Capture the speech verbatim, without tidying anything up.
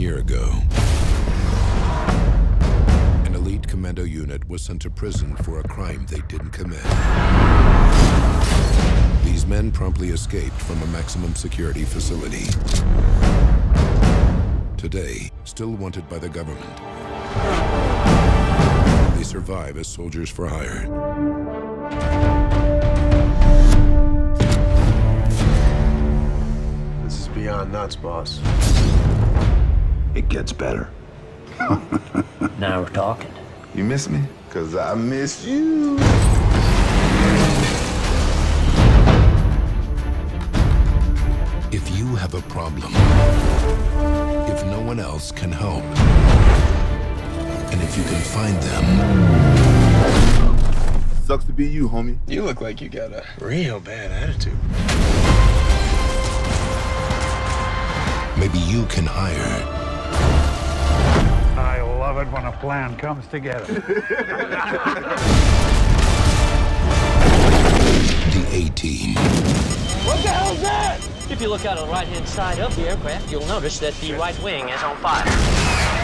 year ago, an elite commando unit was sent to prison for a crime they didn't commit. These men promptly escaped from a maximum security facility. Today, still wanted by the government, they survive as soldiers for hire. This is beyond nuts, boss. It gets better. Now we're talking. You miss me? Cause I miss you. If you have a problem, if no one else can help, and if you can find them, sucks to be you, homie. You look like you got a real bad attitude. maybe you can hire I love it when a plan comes together. the A-Team. What the hell's that? If you look out on the right-hand side of the aircraft, you'll notice that the right wing is on fire.